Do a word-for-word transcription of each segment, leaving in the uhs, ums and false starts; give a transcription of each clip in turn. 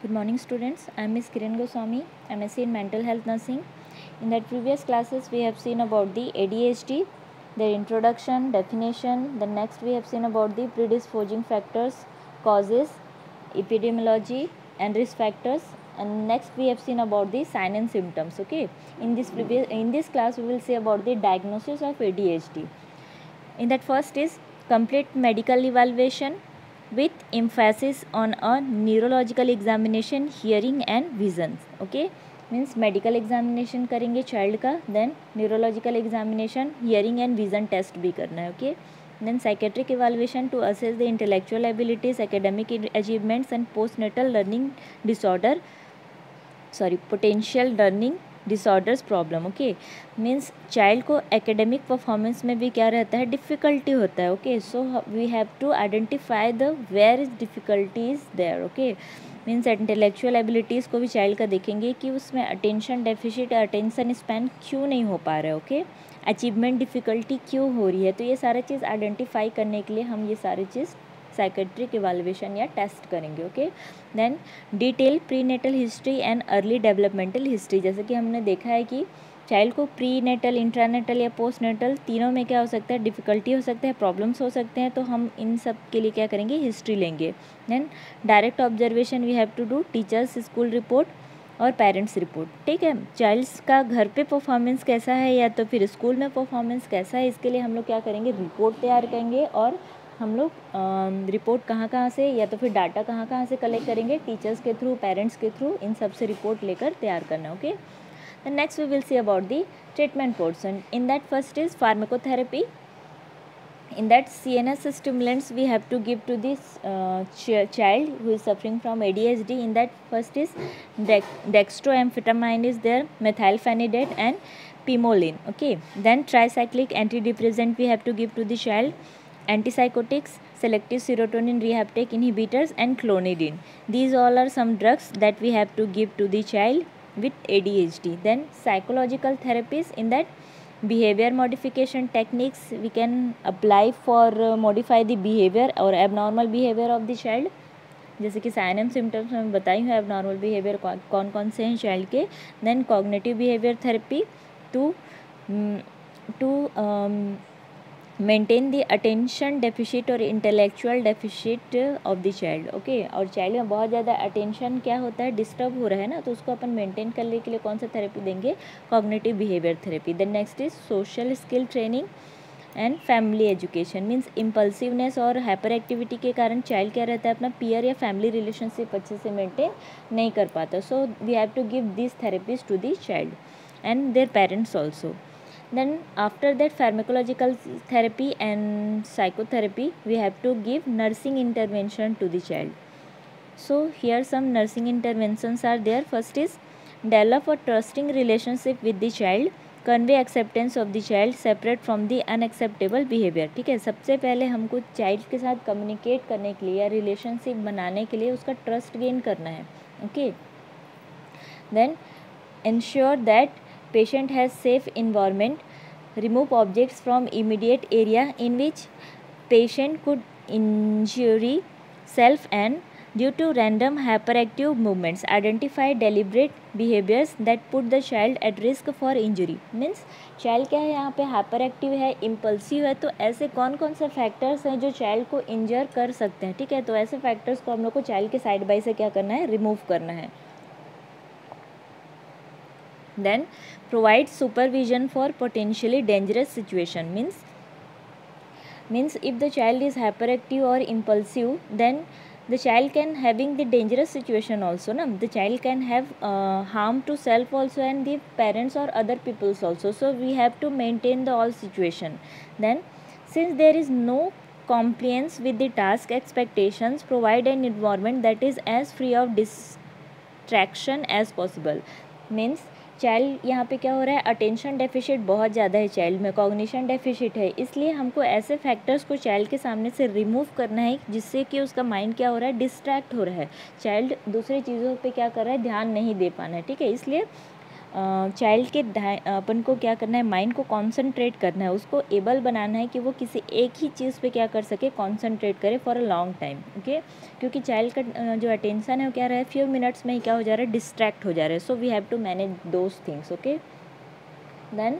Good morning, students. I am Miss Kiran Goswami, M S c in Mental Health Nursing. In the previous classes, we have seen about the A D H D, their introduction, definition. Then next, we have seen about the predisposing factors, causes, epidemiology, and risk factors. And next, we have seen about the sign and symptoms. Okay. In this previous in this class, we will see about the diagnosis of A D H D. In that, first is complete medical evaluation with emphasis on a neurological examination, hearing and vision. Okay, means medical examination करेंगे child का, then neurological examination, hearing and vision test भी करना है. Okay, then psychiatric evaluation to assess the intellectual abilities, academic achievements and postnatal learning disorder sorry potential learning disorders problem. Okay, means child को academic performance में भी क्या रहता है, difficulty होता है. Okay, so we have to identify the where is difficulties there. Okay, means intellectual abilities को भी चाइल्ड का देखेंगे कि उसमें अटेंशन डेफिसिट, अटेंशन स्पैन क्यों नहीं हो पा रहा है. ओके, अचीवमेंट डिफ़िकल्टी क्यों हो रही है. तो ये सारी चीज़ आइडेंटिफाई करने के लिए हम ये सारी चीज़ साइकेट्रिक इवैल्यूएशन या टेस्ट करेंगे. Okay, then detail prenatal history and early developmental history. जैसे कि हमने देखा है कि चाइल्ड को प्री नेटल, इंट्रानेटल या पोस्ट नेटल तीनों में क्या हो सकता है, डिफ़िकल्टी हो सकता है, प्रॉब्लम्स हो सकते हैं. तो हम इन सब के लिए क्या करेंगे, हिस्ट्री लेंगे. Then direct observation we have to do teachers school report और पेरेंट्स रिपोर्ट. ठीक है, चाइल्ड्स का घर पे परफॉर्मेंस कैसा है या तो फिर स्कूल में परफॉर्मेंस कैसा है, इसके लिए हम लोग क्या करेंगे, रिपोर्ट तैयार करेंगे. और हम लोग रिपोर्ट कहाँ कहाँ से या तो फिर डाटा कहाँ कहाँ से कलेक्ट करेंगे, टीचर्स के थ्रू, पेरेंट्स के थ्रू, इन सब से रिपोर्ट लेकर तैयार करना. Okay, then next we will see about the treatment portion. In that first is pharmacotherapy. In that, C N S stimulants we have to give to this uh, ch- child who is suffering from A D H D. In that, first is dex- dextroamphetamine is there, methylphenidate and pimoline. Okay, then tricyclic antidepressant we have to give to the child, antipsychotics, selective serotonin reuptake inhibitors and clonidine. These all are some drugs that we have to give to the child with A D H D. Then psychological therapies. In that, behavior modification techniques we can apply for uh, modify the behavior or abnormal behavior of the child. जैसे कि sign and symptoms में बताई हूँ abnormal behaviour कौन कौन से हैं child के. Then cognitive behaviour therapy to to maintain the attention deficit और intellectual deficit of the child. Okay, और चाइल्ड में बहुत ज़्यादा अटेंशन क्या होता है, डिस्टर्ब हो रहा है ना, तो उसको अपन मेंटेन करने के लिए कौन सा थेरेपी देंगे, cognitive behaviour therapy. Then next is social skill training and family education. Means impulsiveness और हाइपर एक्टिविटी के कारण चाइल्ड क्या रहता है, अपना पीयर या फैमिली रिलेशनशिप अच्छे से मेंटेन नहीं कर पाता. So we have to give this therapies to the child and their parents also. Then after that, pharmacological therapy and psychotherapy we have to give nursing intervention to the child. So here some nursing interventions are there. First is develop a trusting relationship with the child, convey acceptance of the child, separate from the unacceptable behavior. ठीक है, सबसे पहले हमको child के साथ communicate करने के लिए या रिलेशनशिप बनाने के लिए उसका ट्रस्ट गेन करना है. Okay, then ensure that patient has safe environment, remove objects from immediate area in which patient could injure self and due to random hyperactive movements, identify deliberate behaviors that put the child at risk for injury. means child क्या है, यहाँ पे hyper active है, impulsive है, तो ऐसे कौन कौन से फैक्टर्स हैं जो चाइल्ड को इंजर कर सकते हैं. ठीक है, तो ऐसे फैक्टर्स को हम लोग को चाइल्ड के साइड बाई से क्या करना है, रिमूव करना है. Then provide supervision for potentially dangerous situation. means means if the child is hyperactive or impulsive, then the child can having the dangerous situation also. Na, the child can have uh, harm to self also and the parents or other peoples also. So we have to maintain the all situation. Then since there is no compliance with the task expectations, provide an environment that is as free of distraction as possible. means child यहाँ पे क्या हो रहा है, attention deficit बहुत ज़्यादा है child में, कॉग्निशन डेफिशिट है, इसलिए हमको ऐसे फैक्टर्स को चाइल्ड के सामने से रिमूव करना है जिससे कि उसका माइंड क्या हो रहा है, डिस्ट्रैक्ट हो रहा है, चाइल्ड दूसरी चीज़ों पे क्या कर रहा है, ध्यान नहीं दे पाना है. ठीक है, इसलिए चाइल्ड के अपन को क्या करना है, माइंड को कॉन्सेंट्रेट करना है, उसको एबल बनाना है कि वो किसी एक ही चीज़ पे क्या कर सके, कॉन्सेंट्रेट करे for a long time, okay. क्योंकि चाइल्ड का जो अटेंशन है वो क्या रहा है, फ्यू मिनट्स में ही क्या हो जा रहा है, डिस्ट्रैक्ट हो जा रहा है। So we have to manage those things, okay. Then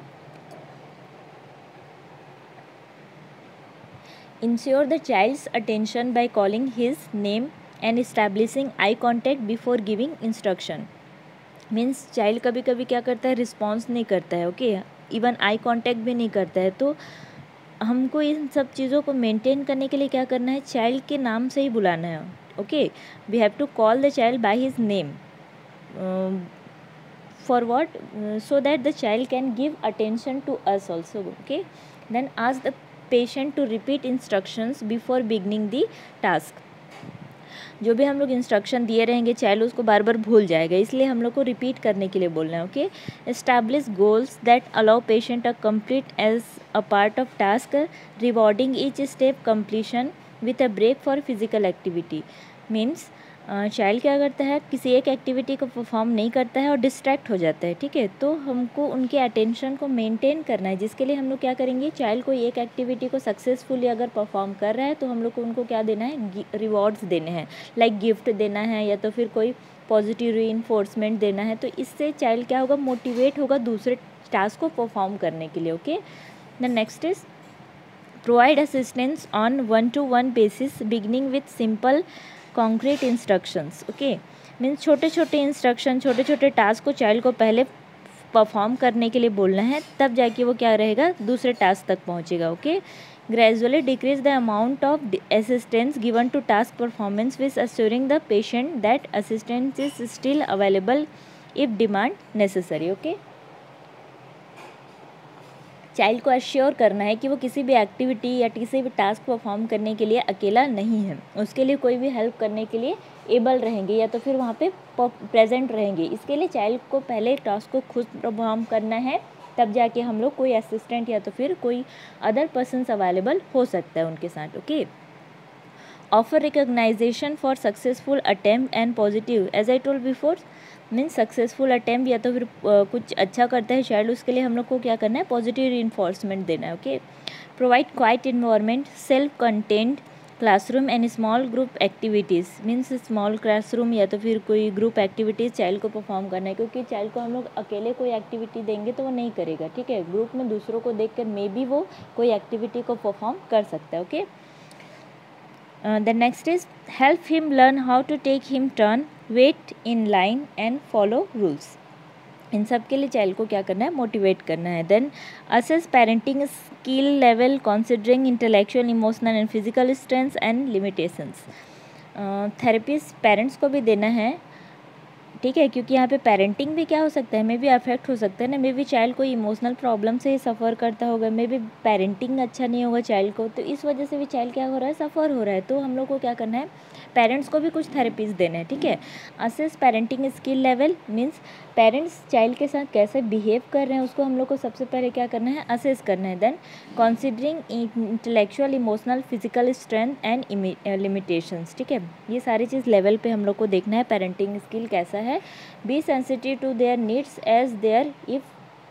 ensure the child's attention by calling his name and establishing eye contact before giving instruction. Means child कभी कभी क्या करता है, रिस्पॉन्स नहीं करता है, ओके, इवन आई कांटेक्ट भी नहीं करता है। तो हमको इन सब चीज़ों को मेंटेन करने के लिए क्या करना है, चाइल्ड के नाम से ही बुलाना है, okay. We have to call the child by his name for what, so that the child can give attention to us also, okay. Then ask the patient to repeat instructions before beginning the task. जो भी हम लोग instruction दिए रहेंगे child उसको बार बार भूल जाएगा, इसलिए हम लोग को रिपीट करने के लिए बोलना है, okay. Establish goals that allow patient a complete as a part of task, rewarding each step completion with a break for physical activity. Means child क्या करता है, किसी एक एक्टिविटी को परफॉर्म नहीं करता है और डिस्ट्रैक्ट हो जाता है, ठीक है। तो हमको उनके अटेंशन को मेंटेन करना है, जिसके लिए हम लोग क्या करेंगे, चाइल्ड को एक एक्टिविटी को सक्सेसफुली अगर परफॉर्म कर रहा है तो हम लोग को उनको क्या देना है, रिवॉर्ड्स देने हैं, लाइक गिफ्ट देना है या तो फिर कोई पॉजिटिव रीइंफोर्समेंट देना है। तो इससे चाइल्ड क्या होगा, मोटिवेट होगा दूसरे टास्क को परफॉर्म करने के लिए, okay. The next is provide assistance on one to one basis beginning with simple concrete instructions, okay. Means छोटे छोटे इंस्ट्रक्शन, छोटे छोटे टास्क को चाइल्ड को पहले परफॉर्म करने के लिए बोलना है, तब जाके वो क्या रहेगा, दूसरे टास्क तक पहुंचेगा, okay. Gradually decrease the amount of assistance given to task performance with assuring the patient that assistance is still available if demand necessary, okay. Child को अश्योर करना है कि वो किसी भी एक्टिविटी या किसी भी टास्क परफॉर्म करने के लिए अकेला नहीं है, उसके लिए कोई भी हेल्प करने के लिए एबल रहेंगे या तो फिर वहाँ पे प्रेजेंट रहेंगे। इसके लिए चाइल्ड को पहले टास्क को खुद परफॉर्म करना है, तब जाके हम लोग कोई असिस्टेंट या तो फिर कोई अदर पर्सन्स अवेलेबल हो सकता है उनके साथ, okay. Offer recognition for successful attempt and positive, as I told before, means successful attempt या तो फिर uh, कुछ अच्छा करता है चाइल्ड, उसके लिए हम लोग को क्या करना है, पॉजिटिव रीइंफोर्समेंट देना है, okay. Provide quiet environment, self content classroom and small group activities. Means small classroom या तो फिर कोई ग्रुप एक्टिविटीज़ चाइल्ड को परफॉर्म करना है, क्योंकि चाइल्ड को हम लोग अकेले कोई एक्टिविटी देंगे तो वो नहीं करेगा, ठीक है। ग्रुप में दूसरों को देख कर मे बी वो कोई एक्टिविटी को परफॉर्म कर सकता है, okay. The next is help him learn how to take him turn, wait in line and follow rules. इन सब के लिए चाइल्ड को क्या करना है, मोटिवेट करना है। Then assess parenting skill level considering intellectual, emotional and physical strengths and limitations. Therapies parents को भी देना है, ठीक है, क्योंकि यहाँ पे पेरेंटिंग भी क्या हो सकता है, मे भी अफेक्ट हो सकता है ना, मे भी चाइल्ड कोई इमोशनल प्रॉब्लम से ही सफ़र करता होगा, मे भी पेरेंटिंग अच्छा नहीं होगा चाइल्ड को, तो इस वजह से भी चाइल्ड क्या हो रहा है, सफ़र हो रहा है। तो हम लोग को क्या करना है, पेरेंट्स को भी कुछ थेरेपीज़ देना है, ठीक है। Assess parenting skill level, means parents child के साथ कैसे बिहेव कर रहे हैं उसको हम लोग को सबसे पहले क्या करना है, असेस करना है। Then considering intellectual, emotional, physical strength and limitations, ठीक है। ये सारी चीज़ लेवल पे हम लोग को देखना है पेरेंटिंग स्किल कैसा है। Be sensitive to their needs as there if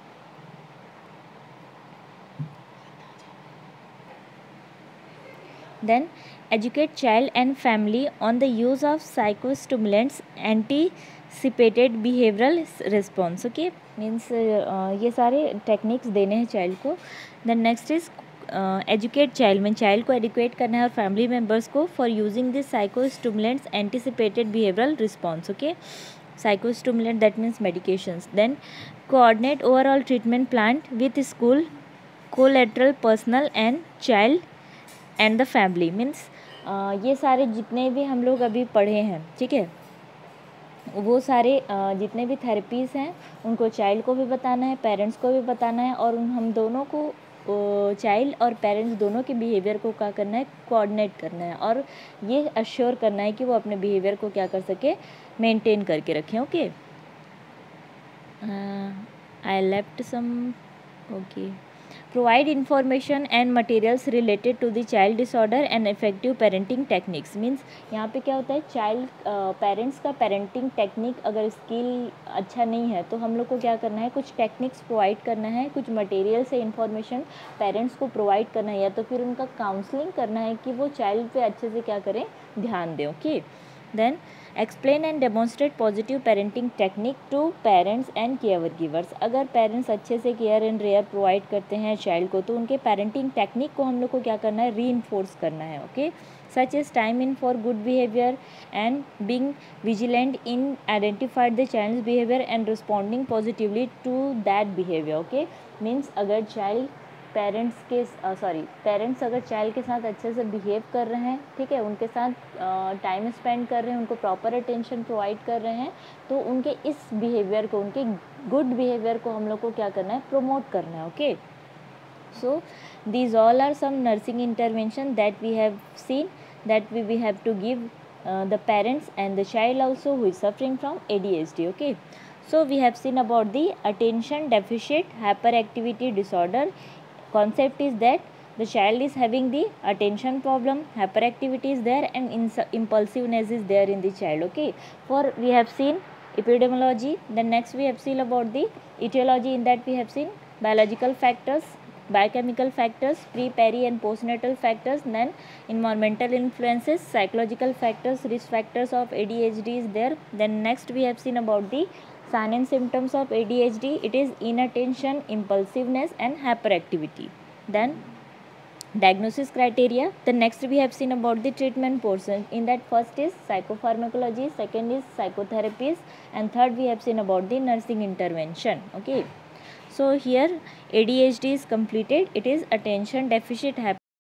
then educate child and family on the use of psychostimulants, anticipated behavioral response, okay, means uh, ये सारे टेक्निक्स देने हैं चाइल्ड को। Then next is educate child, में child को educate करना है और फैमिली मेम्बर्स को for using this psychostimulants, anticipated behavioural response, okay. Psychostimulant that means medications. Then coordinate overall treatment plan with school, collateral, personal and child and the family. Means ये सारे जितने भी हम लोग अभी पढ़े हैं, ठीक है, वो सारे uh, जितने भी थेरेपीज़ हैं उनको चाइल्ड को भी बताना है, पेरेंट्स को भी बताना है, और उन हम दोनों को, चाइल्ड और पेरेंट्स दोनों के बिहेवियर को क्या करना है, कोऑर्डिनेट करना है, और ये अश्योर करना है कि वो अपने बिहेवियर को क्या कर सके, मेंटेन करके रखें, okay. I left some, okay. Provide information and materials related to the child disorder and effective parenting techniques. Means यहाँ पे क्या होता है, चाइल्ड पेरेंट्स का पेरेंटिंग टेक्निक अगर स्किल अच्छा नहीं है तो हम लोग को क्या करना है, कुछ टेक्निक्स प्रोवाइड करना है, कुछ मटेरियल से इंफॉर्मेशन पेरेंट्स को प्रोवाइड करना है, या तो फिर उनका काउंसलिंग करना है कि वो चाइल्ड पे अच्छे से क्या करें, ध्यान दें। Okay, then explain and demonstrate positive parenting technique to parents and care givers. अगर पेरेंट्स अच्छे से केयर एंड रेयर प्रोवाइड करते हैं चाइल्ड को, तो उनके पेरेंटिंग टेक्निक को हम लोग को क्या करना है, री इन्फोर्स करना है। Okay, such is time in for good behaviour and being vigilant in identified the child's behaviour and responding positively to that behaviour. Okay, means अगर चाइल्ड पेरेंट्स के सॉरी पेरेंट्स अगर चाइल्ड के साथ अच्छे से बिहेव कर रहे हैं, ठीक है, उनके साथ टाइम स्पेंड कर रहे हैं, उनको प्रॉपर अटेंशन प्रोवाइड कर रहे हैं, तो उनके इस बिहेवियर को, उनके गुड बिहेवियर को हम लोग को क्या करना है, प्रमोट करना है। Okay, so these all are some nursing intervention that we have seen that we we have to give the parents and the child also who is suffering from A D H D. Okay, so we have seen about the attention deficit hyperactivity disorder. Concept is that the child is having the attention problem, hyperactivity is there, and impulsiveness is there in the child. Okay, for we have seen epidemiology, then next we have seen about the etiology. In that we have seen biological factors, biochemical factors, pre, peri and postnatal factors, then environmental influences, psychological factors, risk factors of A D H D is there. Then next we have seen about the sign and symptoms of A D H D. It is inattention, impulsiveness and hyperactivity. Then diagnosis criteria. The next we have seen about the treatment portion. In that first is psychopharmacology, second is psychotherapies, and third we have seen about the nursing intervention. Okay, so here A D H D is completed. It is attention deficit